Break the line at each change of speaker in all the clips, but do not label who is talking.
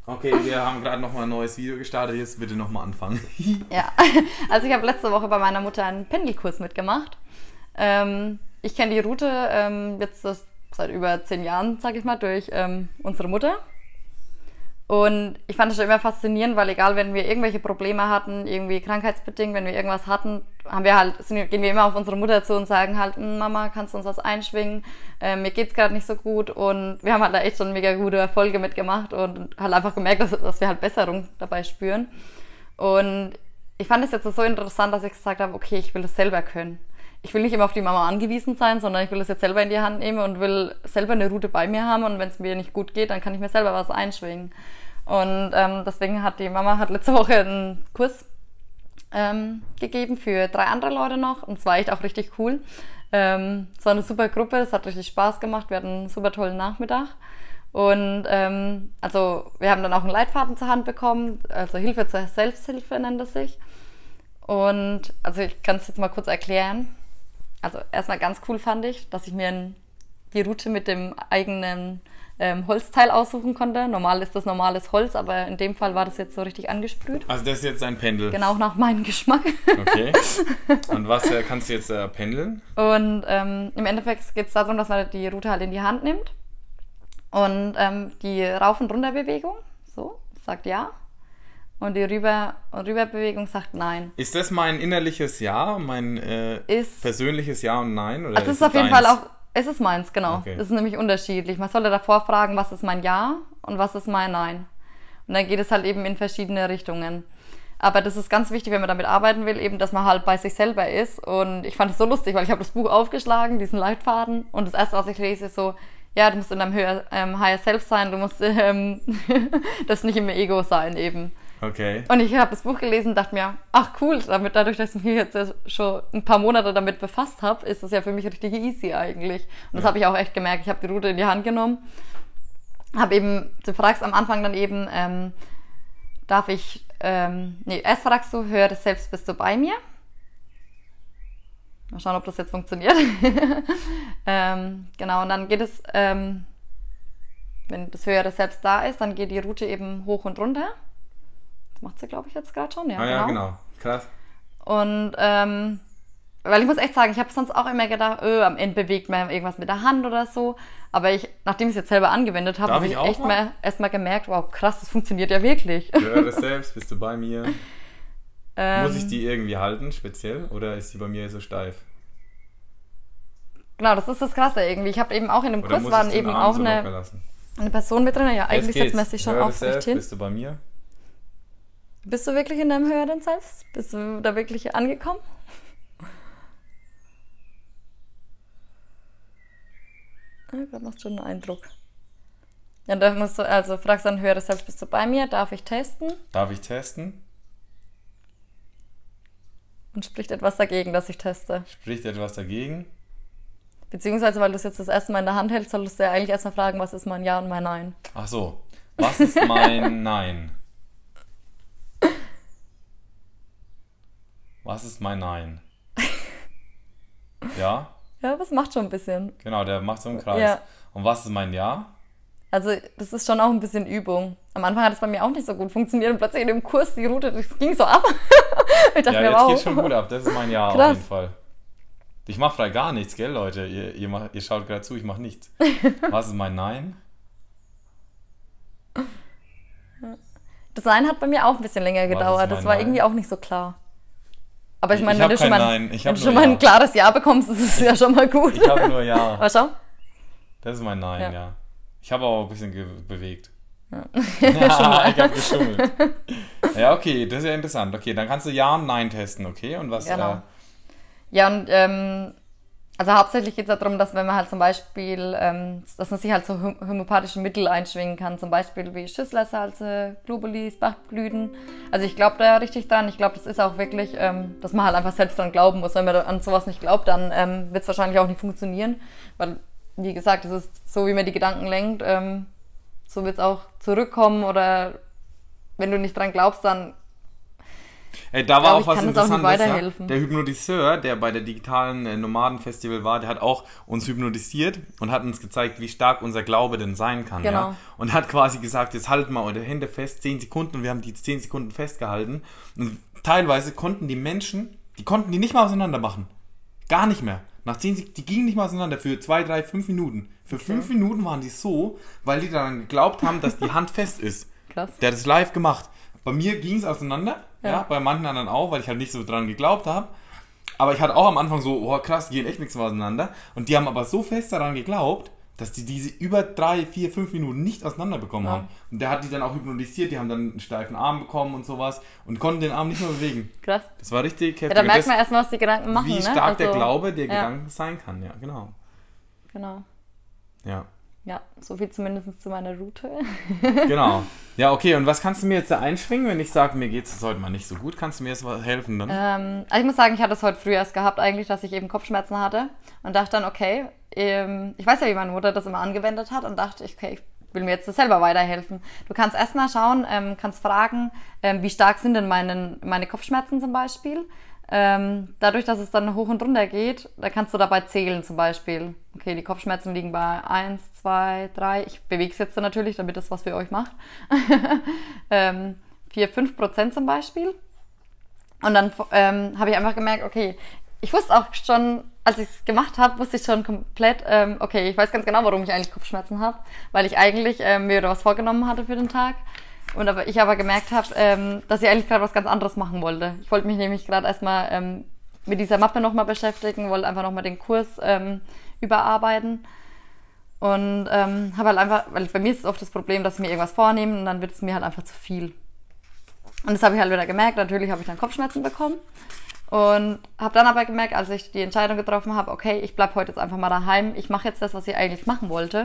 Okay, wir haben gerade nochmal ein neues Video gestartet, jetzt bitte nochmal anfangen.
Ja, also ich habe letzte Woche bei meiner Mutter einen Pendelkurs mitgemacht. Ich kenne die Route jetzt seit über 10 Jahren, sage ich mal, durch unsere Mutter. Und ich fand es schon immer faszinierend, weil egal, wenn wir irgendwelche Probleme hatten, irgendwie krankheitsbedingt, wenn wir irgendwas hatten, gehen wir immer auf unsere Mutter zu und sagen halt, Mama, kannst du uns was einschwingen? Mir geht's gerade nicht so gut. Und wir haben halt da echt schon mega gute Erfolge mitgemacht und halt einfach gemerkt, dass wir halt Besserung dabei spüren. Und ich fand es jetzt so interessant, dass ich gesagt habe, okay, ich will das selber können. Ich will nicht immer auf die Mama angewiesen sein, sondern ich will das jetzt selber in die Hand nehmen und will selber eine Route bei mir haben. Und wenn es mir nicht gut geht, dann kann ich mir selber was einschwingen. Und deswegen hat die Mama letzte Woche einen Kurs gegeben für 3 andere Leute noch. Und es war echt auch richtig cool. Es war eine super Gruppe, es hat richtig Spaß gemacht. Wir hatten einen super tollen Nachmittag. Und also wir haben dann auch einen Leitfaden zur Hand bekommen. Also Hilfe zur Selbsthilfe nennt es sich. Und also ich kann es jetzt mal kurz erklären. Also erstmal ganz cool fand ich, dass ich mir die Route mit dem eigenen Holzteil aussuchen konnte. Normal ist das normales Holz, aber in dem Fall war das jetzt so richtig angesprüht.
Also das ist jetzt ein Pendel?
Genau, nach meinem Geschmack.
Okay. Und was kannst du jetzt pendeln?
Und im Endeffekt geht es darum, dass man die Route halt in die Hand nimmt. Und die Rauf- und Runterbewegung, so, sagt ja. Und die Rüberbewegung sagt nein.
Ist das mein innerliches Ja, mein persönliches Ja und Nein? Oder
also es ist auf jeden Fall auch, es ist meins, genau. Okay. Das ist nämlich unterschiedlich. Man sollte davor fragen, was ist mein Ja und was ist mein Nein. Und dann geht es halt eben in verschiedene Richtungen. Aber das ist ganz wichtig, wenn man damit arbeiten will, eben, dass man halt bei sich selber ist. Und ich fand es so lustig, weil ich habe das Buch aufgeschlagen, diesen Leitfaden. Und das Erste, was ich lese, ist so, ja, du musst in deinem Higher Self sein, du musst das nicht im Ego sein eben.
Okay.
Und ich habe das Buch gelesen und dachte mir, ach cool, dadurch, dass ich mich jetzt schon ein paar Monate damit befasst habe, ist das ja für mich richtig easy eigentlich. Und das habe ich auch echt gemerkt. Ich habe die Route in die Hand genommen, habe eben, du fragst am Anfang dann eben, erst fragst du, höre selbst, bist du bei mir? Mal schauen, ob das jetzt funktioniert. Genau, und dann geht es, wenn das höhere Selbst da ist, dann geht die Route eben hoch und runter. Macht sie, glaube ich, jetzt gerade schon. Ja,
ja, genau. Krass.
Und weil ich muss echt sagen, ich habe sonst auch immer gedacht, am Ende bewegt man irgendwas mit der Hand oder so. Aber nachdem ich es jetzt selber angewendet habe, habe ich echt erst mal gemerkt, wow, krass, das funktioniert ja wirklich.
Höre selbst, bist du bei mir? Muss ich die irgendwie halten, speziell? Oder ist die bei mir so steif?
Genau, das ist das Krasse irgendwie. Ich habe eben auch in dem Kurs waren eben auch eine Person mit drin. Ja, eigentlich setzt man sich schon aufrecht hin.
Bist du bei mir?
Bist du wirklich in deinem höheren Selbst? Bist du da wirklich angekommen? Ja, gerade machst du einen Eindruck. Ja, da musst du, also fragst dann höheres Selbst, bist du bei mir? Darf ich testen?
Darf ich testen?
Und spricht etwas dagegen, dass ich teste?
Spricht etwas dagegen?
Beziehungsweise, weil du es jetzt das erste Mal in der Hand hältst, solltest du ja eigentlich erstmal fragen, was ist mein Ja und mein Nein?
Ach so. Was ist mein Nein? Was ist mein Nein? Ja?
Ja, das macht schon ein bisschen.
Genau, der macht so einen Kreis.
Ja.
Und was ist mein Ja?
Also das ist schon auch ein bisschen Übung. Am Anfang hat es bei mir auch nicht so gut funktioniert und plötzlich in dem Kurs die Route, das ging so ab. Ich dachte mir,
jetzt
wow.
geht schon gut ab, das ist mein Ja. Krass. Auf jeden Fall. Ich mache vielleicht gar nichts, gell, Leute? Ihr schaut gerade zu, ich mache nichts. Was ist mein Nein?
Das Nein hat bei mir auch ein bisschen länger gedauert. Das war
Nein?
Irgendwie auch nicht so klar. Aber ich meine, wenn du
schon
mal ein klares Ja bekommst, ist es ja schon mal gut.
Ich habe nur Ja.
Aber schau.
Das ist mein Nein, ja. Ich habe auch ein bisschen bewegt.
Ja.
Ja, ich habe geschummelt. Ja, okay, das ist ja interessant. Okay, dann kannst du Ja und Nein testen, okay? Und was?
Genau. Ja, und also hauptsächlich geht es darum, dass wenn man halt zum Beispiel, dass man sich halt so homöopathische Mittel einschwingen kann, zum Beispiel wie Schüsslersalze, Globulis, Bachblüten. Also ich glaube da ja richtig dran. Ich glaube, das ist auch wirklich, dass man halt einfach selbst dran glauben muss. Wenn man an sowas nicht glaubt, dann wird es wahrscheinlich auch nicht funktionieren. Weil, wie gesagt, es ist so, wie man die Gedanken lenkt, so wird es auch zurückkommen. Oder wenn du nicht dran glaubst, dann
Da war auch was Interessantes. Ja? Der Hypnotiseur, der bei der digitalen Nomadenfestival war, der hat auch uns hypnotisiert und hat uns gezeigt, wie stark unser Glaube denn sein kann. Genau. Ja? Und hat quasi gesagt, jetzt haltet mal eure Hände fest, 10 Sekunden, und wir haben die 10 Sekunden festgehalten. Und teilweise konnten die Menschen, die nicht mal auseinander machen. Gar nicht mehr. Nach 10 Sekunden, die gingen nicht mal auseinander für 2, 3, 5 Minuten. Für 5 Minuten waren die so, weil die daran geglaubt haben, dass die Hand fest ist. Krass. Der hat es live gemacht. Bei mir ging es auseinander, ja, bei manchen anderen auch, weil ich halt nicht so dran geglaubt habe. Aber ich hatte auch am Anfang so, oh krass, die gehen echt nichts mehr auseinander. Und die haben aber so fest daran geglaubt, dass die diese über 3, 4, 5 Minuten nicht auseinander bekommen haben. Und der hat die dann auch hypnotisiert, die haben dann einen steifen Arm bekommen und sowas und konnten den Arm nicht mehr bewegen. Krass. Das war richtig heftig.
Ja, da merkt man erstmal, was die Gedanken machen,
wie stark der Glaube der Gedanken sein kann, ja, genau.
Genau.
Ja.
Ja, so viel zumindest zu meiner Route.
Genau. Ja, okay, und was kannst du mir jetzt da einschwingen, wenn ich sage, mir geht es heute mal nicht so gut? Kannst du mir jetzt mal helfen dann?
Also ich muss sagen, ich hatte es heute früh erst gehabt eigentlich, dass ich eben Kopfschmerzen hatte und dachte dann, okay, ich weiß ja, wie meine Mutter das immer angewendet hat und dachte, okay, ich will mir jetzt das selber weiterhelfen. Du kannst erstmal schauen, kannst fragen, wie stark sind denn meine Kopfschmerzen zum Beispiel. Dadurch, dass es dann hoch und runter geht, da kannst du dabei zählen zum Beispiel. Okay, die Kopfschmerzen liegen bei 1, 2, 3. Ich bewege es jetzt dann natürlich, damit das was für euch macht. 4, 5% zum Beispiel. Und dann habe ich einfach gemerkt, okay, ich wusste auch schon, als ich es gemacht habe, wusste ich schon komplett, okay, ich weiß ganz genau, warum ich eigentlich Kopfschmerzen habe, weil ich eigentlich mir was vorgenommen hatte für den Tag. Und ich aber gemerkt habe, dass ich eigentlich gerade was ganz anderes machen wollte. Ich wollte mich nämlich gerade erstmal mit dieser Mappe nochmal beschäftigen, wollte einfach nochmal den Kurs überarbeiten. Und habe halt einfach, weil bei mir ist es oft das Problem, dass ich mir irgendwas vornehme und dann wird es mir halt einfach zu viel. Und das habe ich halt wieder gemerkt. Natürlich habe ich dann Kopfschmerzen bekommen. Und habe dann aber gemerkt, als ich die Entscheidung getroffen habe, okay, ich bleibe heute jetzt einfach mal daheim. Ich mache jetzt das, was ich eigentlich machen wollte.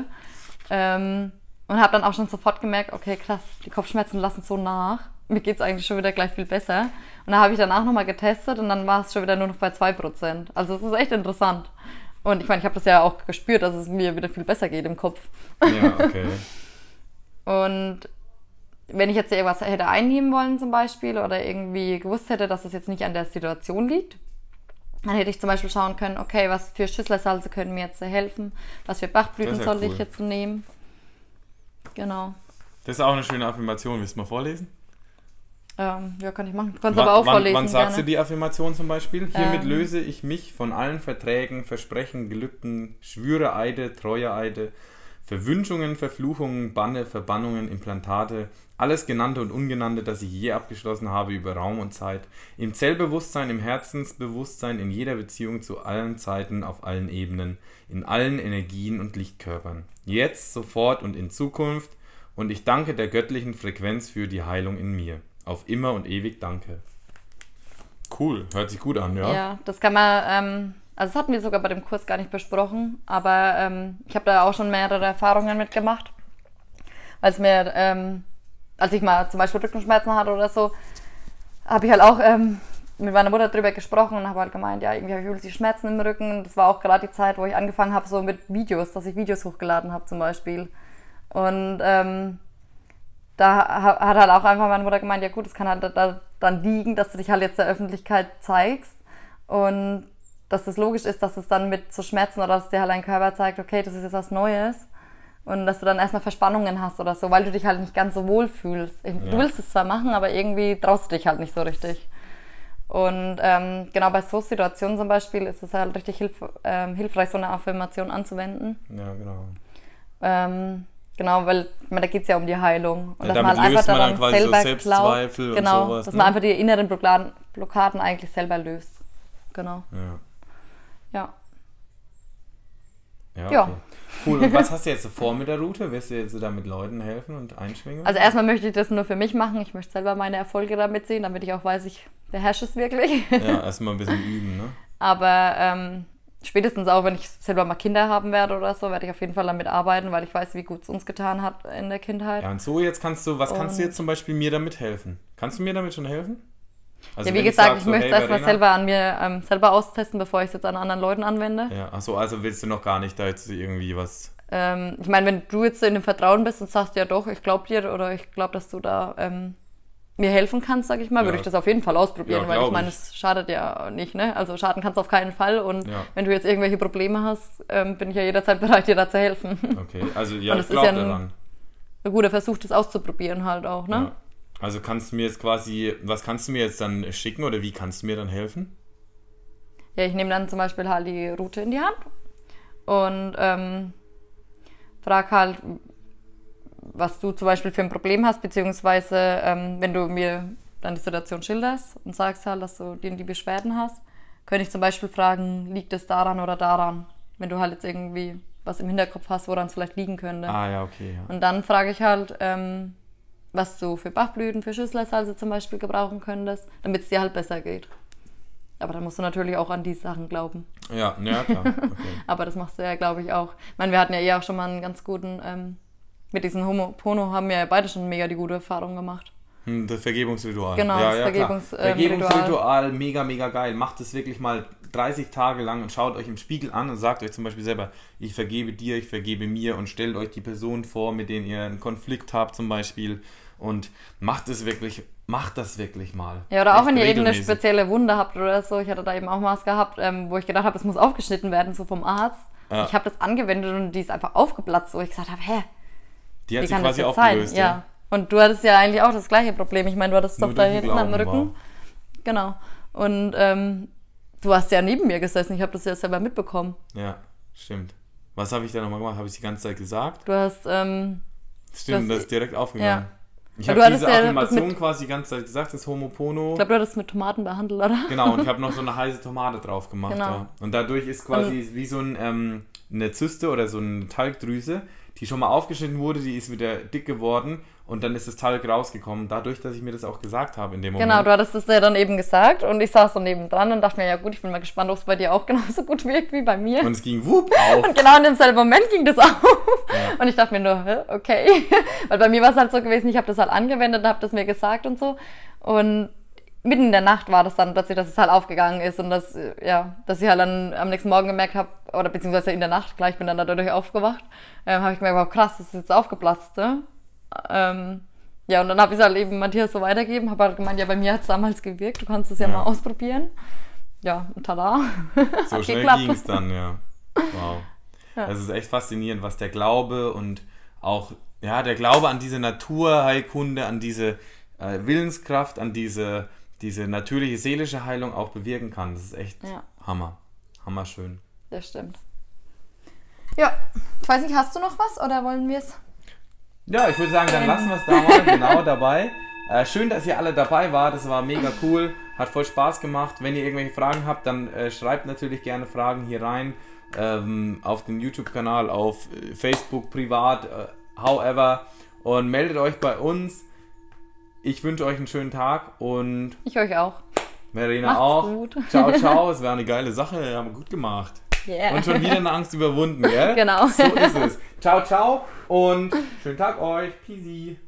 Und habe dann auch schon sofort gemerkt, okay, krass, die Kopfschmerzen lassen so nach. Mir geht es eigentlich schon wieder gleich viel besser. Und da habe ich danach nochmal getestet und dann war es schon wieder nur noch bei 2%. Also es ist echt interessant. Und ich meine, ich habe das ja auch gespürt, dass es mir wieder viel besser geht im Kopf.
Ja, okay.
Und wenn ich jetzt irgendwas hätte einnehmen wollen zum Beispiel oder irgendwie gewusst hätte, dass es jetzt nicht an der Situation liegt, dann hätte ich zum Beispiel schauen können, okay, was für Schüsslersalze können mir jetzt helfen, was für Bachblüten soll ich jetzt nehmen. Genau.
Das ist auch eine schöne Affirmation. Willst du mal vorlesen?
Ja, kann ich machen. Du kannst aber auch vorlesen.
Wann sagst du die Affirmation zum Beispiel? Hiermit löse ich mich von allen Verträgen, Versprechen, Gelübden, Schwüre, Eide, Treue, Eide, Verwünschungen, Verfluchungen, Banne, Verbannungen, Implantate, alles Genannte und Ungenannte, das ich je abgeschlossen habe über Raum und Zeit, im Zellbewusstsein, im Herzensbewusstsein, in jeder Beziehung zu allen Zeiten, auf allen Ebenen, in allen Energien und Lichtkörpern. Jetzt, sofort und in Zukunft. Und ich danke der göttlichen Frequenz für die Heilung in mir. Auf immer und ewig danke. Cool, hört sich gut an, ja?
Ja, das kann man, also das hatten wir sogar bei dem Kurs gar nicht besprochen, aber ich habe da auch schon mehrere Erfahrungen mitgemacht. Als ich mal zum Beispiel Rückenschmerzen hatte oder so, habe ich halt auch mit meiner Mutter drüber gesprochen und habe halt gemeint, ja, irgendwie habe ich übelst die Schmerzen im Rücken. Das war auch gerade die Zeit, wo ich angefangen habe, so mit Videos, dass ich Videos hochgeladen habe zum Beispiel. Und da hat halt auch einfach meine Mutter gemeint, ja gut, das kann halt da dann liegen, dass du dich halt jetzt der Öffentlichkeit zeigst und dass das logisch ist, dass es dann mit so Schmerzen oder dass dir halt dein Körper zeigt, okay, das ist jetzt was Neues und dass du dann erstmal Verspannungen hast oder so, weil du dich halt nicht ganz so wohl fühlst. Du willst es zwar machen, aber irgendwie traust du dich halt nicht so richtig. Und genau bei so Situationen zum Beispiel ist es halt richtig hilfreich, so eine Affirmation anzuwenden.
Ja, genau.
Genau, weil da geht es ja um die Heilung. Und
ja,
dass man halt einfach daran
quasi
selber
so Selbstzweifel
glaubt, genau,
und sowas,
dass man einfach die inneren Blockaden eigentlich selber löst. Genau.
Ja. Ja, okay. Cool. Und was hast du jetzt vor mit der Route? Wirst du jetzt da mit Leuten helfen und einschwingen?
Also erstmal möchte ich das nur für mich machen. Ich möchte selber meine Erfolge damit sehen, damit ich auch weiß, ich beherrsche es wirklich.
Ja, erstmal ein bisschen üben, ne?
Aber spätestens auch, wenn ich selber mal Kinder haben werde oder so, werde ich auf jeden Fall damit arbeiten, weil ich weiß, wie gut es uns getan hat in der Kindheit.
Ja, und so jetzt kannst du jetzt zum Beispiel mir damit helfen? Kannst du mir damit schon helfen?
Also ja, wie gesagt, ich möchte es erstmal selber an mir selber austesten, bevor ich es jetzt an anderen Leuten anwende.
Ja, achso, also willst du noch gar nicht da jetzt irgendwie was...
Ich meine, wenn du jetzt in dem Vertrauen bist und sagst, ja doch, ich glaube dir oder ich glaube, dass du da mir helfen kannst, sag ich mal, würde ich das auf jeden Fall ausprobieren, weil ich meine, es schadet ja nicht, ne? Also schaden kannst auf keinen Fall und wenn du jetzt irgendwelche Probleme hast, bin ich ja jederzeit bereit, dir da zu helfen.
Okay, also ja, ich glaube daran.
Ein guter Versuch, das auszuprobieren halt auch, ne?
Ja. Also kannst du mir jetzt quasi, was kannst du mir jetzt dann schicken oder wie kannst du mir dann helfen?
Ja, ich nehme dann zum Beispiel halt die Route in die Hand und frag halt, was du zum Beispiel für ein Problem hast, beziehungsweise wenn du mir dann die Situation schilderst und sagst halt, dass du die Beschwerden hast, könnte ich zum Beispiel fragen, liegt es daran oder daran, wenn du halt jetzt irgendwie was im Hinterkopf hast, woran es vielleicht liegen könnte.
Ah ja, okay. Ja.
Und dann frage ich halt, was du für Bachblüten, für Schüsslersalze zum Beispiel gebrauchen könntest, damit es dir halt besser geht. Aber dann musst du natürlich auch an die Sachen glauben.
Ja, klar. Okay.
Aber das machst du ja, glaube ich, auch. Ich meine, wir hatten ja auch schon mal einen ganz guten, mit diesem Ho'oponopono haben wir ja beide schon mega die gute Erfahrung gemacht.
Das Vergebungsritual.
Genau,
ja,
das
Vergebungsritual, mega, mega geil. Macht es wirklich mal 30 Tage lang und schaut euch im Spiegel an und sagt euch zum Beispiel selber, ich vergebe dir, ich vergebe mir und stellt euch die Person vor, mit denen ihr einen Konflikt habt zum Beispiel und macht das wirklich mal.
Ja, oder auch wenn ihr irgendeine spezielle Wunde habt oder so. Ich hatte da eben auch mal was gehabt, wo ich gedacht habe, es muss aufgeschnitten werden, so vom Arzt. Ja. Ich habe das angewendet und die ist einfach aufgeplatzt, wo ich gesagt habe,
die hat sich quasi aufgelöst,
ja. Und du hattest ja eigentlich auch das gleiche Problem. Ich meine, du hattest doch da hinten am Rücken. Wow. Genau. Und du hast ja neben mir gesessen. Ich habe das ja selber mitbekommen.
Ja, stimmt. Was habe ich da nochmal gemacht? Habe ich die ganze Zeit gesagt?
Du hast...
Stimmt, das ist direkt aufgegangen. Ja. Ich habe diese Affirmation quasi die ganze Zeit gesagt, das Ho'oponopono.
Ich glaube, du hattest es mit Tomaten behandelt, oder?
Genau, und ich habe noch so eine heiße Tomate drauf gemacht. Genau. Ja. Und dadurch ist quasi wie so eine Zyste oder so eine Talgdrüse, die schon mal aufgeschnitten wurde, die ist wieder dick geworden und dann ist das Talg rausgekommen, dadurch, dass ich mir das auch gesagt habe in dem Moment.
Genau, du hattest es ja dann eben gesagt und ich saß so nebendran und dachte mir, ja gut, ich bin mal gespannt, ob es bei dir auch genauso gut wirkt wie bei mir.
Und es ging auf.
Und genau in demselben Moment ging das auf. Ja. Und ich dachte mir nur, okay. Weil bei mir war es halt so gewesen, ich habe das halt angewendet und habe das mir gesagt und so. Und mitten in der Nacht war das dann plötzlich, dass es halt aufgegangen ist und dass ich halt dann am nächsten Morgen gemerkt habe, oder beziehungsweise in der Nacht, gleich bin dann dadurch aufgewacht, habe ich gemerkt, wow, krass, das ist jetzt aufgeplatzt. Ne? Ja, und dann habe ich es halt eben Matthias so weitergegeben, habe halt gemeint, ja, bei mir hat es damals gewirkt, du kannst es ja mal ausprobieren. Ja, und tada.
So schnell ging es dann, ja. Wow. Ja. Das ist echt faszinierend, was der Glaube und auch, der Glaube an diese Naturheilkunde, an diese Willenskraft, an diese natürliche seelische Heilung auch bewirken kann. Das ist echt Hammer. Hammerschön.
Das stimmt. Ja, ich weiß nicht, hast du noch was oder wollen wir es?
Ja, ich würde sagen, dann lassen wir es da mal genau dabei. Schön, dass ihr alle dabei wart. Das war mega cool. Hat voll Spaß gemacht. Wenn ihr irgendwelche Fragen habt, dann schreibt natürlich gerne Fragen hier rein. Auf den YouTube-Kanal, auf Facebook, privat, however. Und meldet euch bei uns. Ich wünsche euch einen schönen Tag und...
Ich euch auch.
Verena
Macht's
auch.
Gut.
Ciao, ciao. Es war eine geile Sache. Haben wir gut gemacht.
Yeah.
Und schon wieder eine Angst überwunden, gell?
Genau.
So ist es. Ciao, ciao und schönen Tag euch. Peasy.